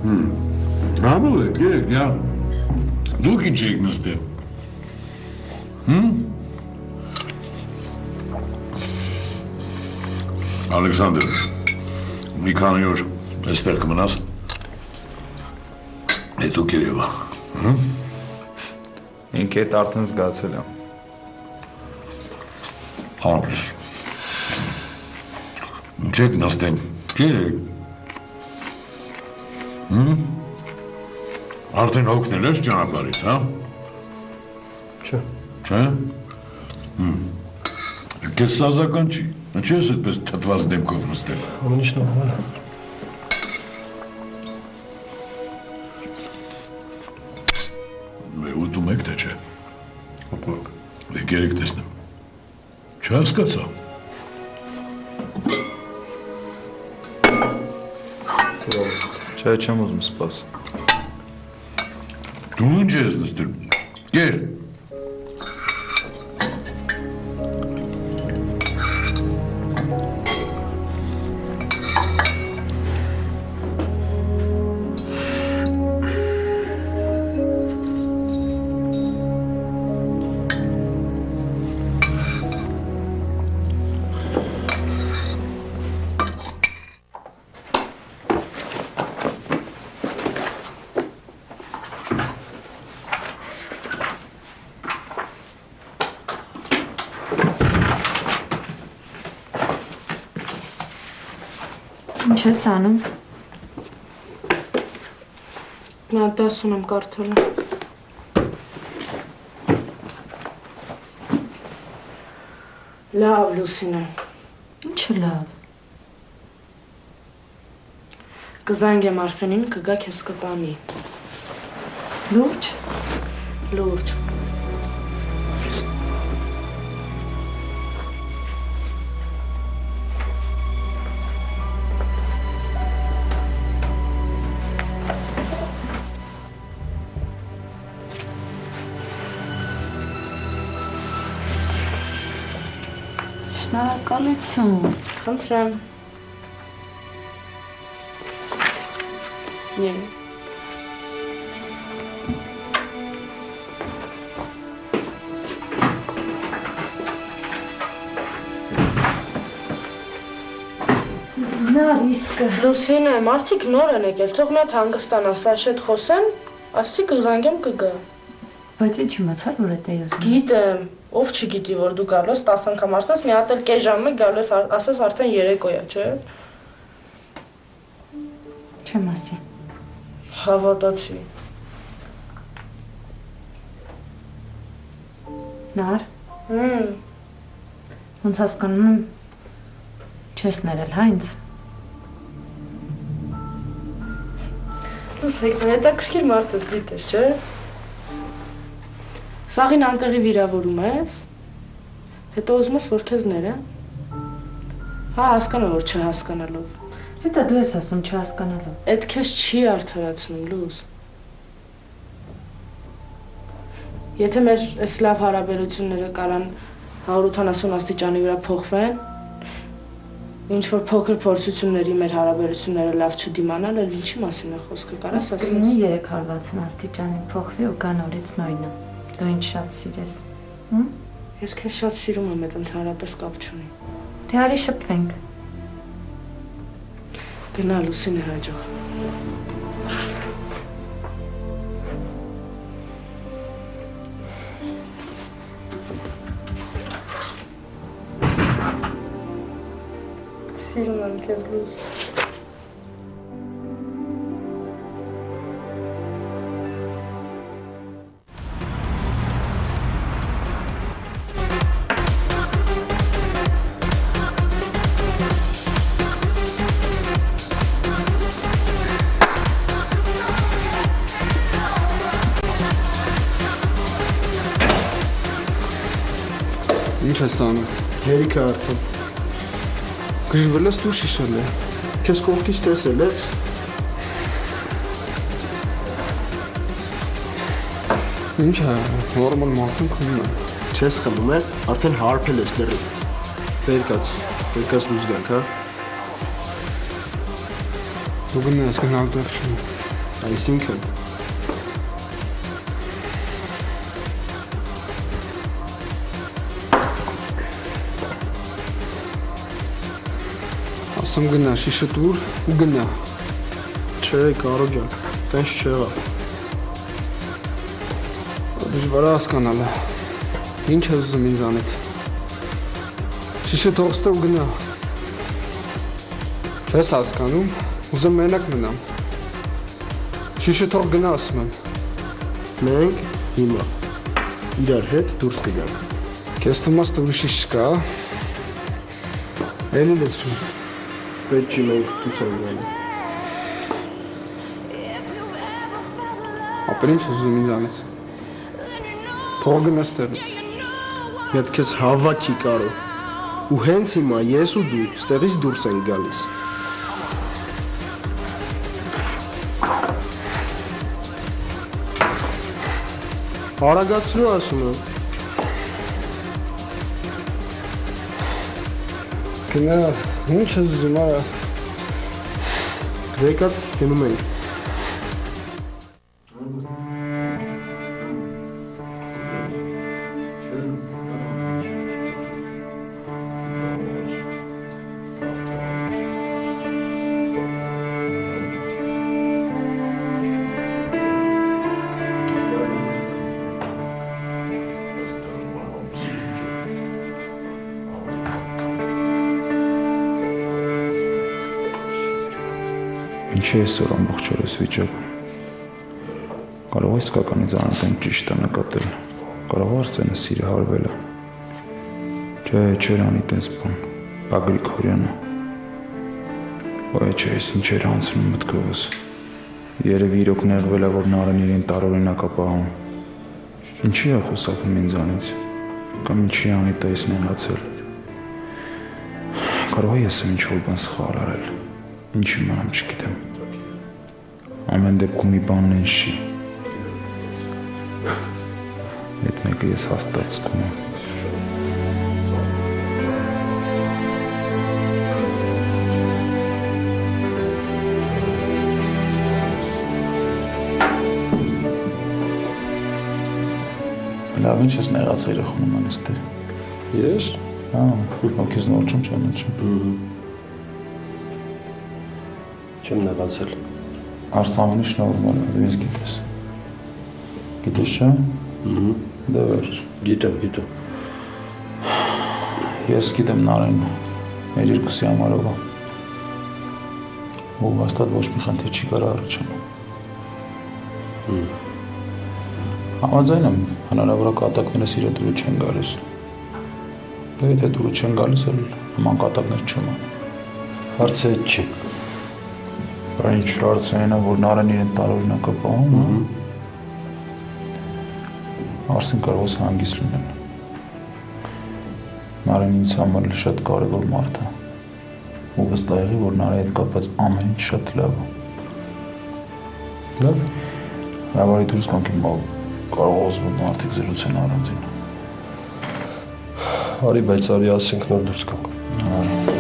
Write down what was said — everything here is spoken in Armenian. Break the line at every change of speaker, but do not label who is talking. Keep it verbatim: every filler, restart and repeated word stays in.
Bravo, եկեք, յա։ Դուք ինչ եք նստել։ Հմ։ Ալեքսանդր, մի քանի օր այստեղ կմնաս։ Հետո Երևան։ Հմ։
Ինք էդ արդեն զգացել եմ։
Հանրես։ Ինչ եք նստեն, ջերեք։ Հմ։ Արդեն հոգնել ես ճանապարհից, հա։
Չէ։
Չէ։ Հմ։ Քեզ սազական չի։ Ինչ ես այդպես թթված դեմքով նստել։
Ամեն ինչ նորմալ է։
Ուտում եք թե չէ։
Ուտում եք։
Եկեք տեսնեմ։ Չհասկացա։
Չէ, չեմ ուզում սպասել։
Դու ինչ ես նստել։ Գեր։
Ինչ ես անում։
Նա դասում եմ կարդալու։ Լավ, Լուսինե։
Ինչը լավ։
Կզանգեմ Արսենին, կգա քեզ կտանի։
Լուրջ։
Լուրջ։
Շնորհակալություն։
Խնդրեմ։ Ե։
Նա իսկը։
Լուսինե, մարդիկ նոր են եկել, թող նա հանգստանա, Սաշի հետ խոսեն, ասի կզանգեմ կգա։
Բայց ինչ իմացար, որ էդ է ուզում։
Գիտեմ, ով չգիտի, որ դու գալու ես տասը անգամ ասես, մի հատ էլ կես ժամը գալու ես ասես արդեն երեկոյա, չէ։
Չեմ ասի։
Հավատացի։
Նար։
Հմ։
Ոնց հասկանում եմ, չես ներել, հա ինձ։
Լուսիկ, հետաքրքիր մարդ ես, գիտես, չէ։ Սաղին անտեղի վիրավորում ես, հետո ուզում ես, որ քեզ ները։ Հա, հասկանում որ չհասկանալով։
Հետո դու ես ասում չհասկանալով։
Էդ քեզ չի արդարացնում, Լուզ։ Եթե մեր այս լավ հարաբերությունները կարան հարյուր ութանասուն աստիճանի վրա փոխվեն, ինչ որ փոքր փորձությունների մեր հարաբերությունները լավ չդիմանալ, էլ ինչի մասին է խոսքը, կարաս ասես։
Ասկրինի երեք հարվածն աստիճանի փոխվի ու կան օրից նույնը։ Դու ինչ շատ սիրես։ Հմ։
Ես քեզ շատ սիրում եմ, այդ ընդհանրապես կապ չունի։
Դե արի շփվենք։
Գնա Լուսինե հաջող։ Սիրում եմ քեզ, Լուզ։
Ինչ ես անում։
Հերիքը արդեն։
Գժվել ես դու շիշել է։
Քեզ կողքից տեսել ես։
Ինչ է, նորմալ մարդուն խմում է։
Չես խմում է, արդեն հարբել ես լրի։ Բերկաց, բերկաց դուրս գանք, հա։
Դու գնաս գնալ դեռ չունի։
Այսինքն
Ասում գնա, շիշը տուր ու գնա։
չէ, Կարո ջան, տենց չեղավ։
Դժվար է հասկանալ։ Ինչ ես ուզում ինձանից։ Շիշը թող ստե ու գնա։ Չես հասկանում, ուզում մենակ մնամ։ Շիշը թող գնա, ասում եմ։
Մենք հիմա իրար հետ դուրս կգանք։
Քեզ թվում է ստորի շիշ կա։ Էլի լսում։
Պետք չի մենք դուրս ենք գալու։
Ապեր ինչ ես ուզում ինձանից։ Թող գնա ստեղից։
Մետ քեզ հավաքի Կարո։ Ու հենց հիմա ես ու դու ստեղից դուրս ենք գալիս։ Արագացրու ասում եմ։
Գնա, ինչ ես ուզում արա։
Գրեկատ գնում ենք։
Ինչի ես սոր ամբողջ օրես վիճակում։ Կարող է իսկականից անընդհատ ճիշտ է նկատել։ Կարող է Արսենը սիրը հարվել է։ Չէ, չէր անի տես բան։ Բագրիկ Հորյանը։ Ոյ չէ, ես ինչ էր անցնում մտքովս։ Երևի իրոք նեղվել է, որ Նարեն իրեն տարօրինակ է պահում։ Ինչի է խոսակում ինձանից։ Կամ ինչի անի տես նեղացել։ Կարող է ես եմ ինչ-որ բան սխալ արել։ Ինչի մանամ չգիտեմ։ Ամեն դեպքում մի բանն են չի։ Այդ մեկը ես հաստատ զգում եմ։ Լավ, ինչ ես նեղացա երեխոնում անստեղ։
Ես։
Հա, ոգեզ նոր չեմ չանաչում։
Չեմ նեղացել։
Արսամանի շնորհվել է, դու ես գիտես։ Գիտես չէ։ Դե վերջ։
Գիտեմ, գիտեմ։
Ես գիտեմ Նարեն, մեր երկուսի համարով է։ Ու հաստատ ոչ մի խնդիր չի կարող առաջանալ։ Համաձայն եմ, հնարավոր է կատակները սիրո դուրը չեն գալիս։ Դե եթե դուրը չեն գալիս, էլ նման կատակներ չեմ անում։
Հարցը այդ չի։
Բա ինչ հարցը այն է, որ Նարեն իրեն տարօրինակ է պահում։ Արսեն կարող է հանգիստ լինել։ Նարեն ինձ համար շատ կարևոր մարդ է։ Ու վստահ եղի, որ Նարի հետ կապված ամեն ինչ շատ լավ է։
Լավ։
Լավարի դուրս կանք իմ կարող ոսվում մարդիկ զրուցեն առանձին։
Արի, բայց արի ասենք նոր դուրս կանք։
Արի։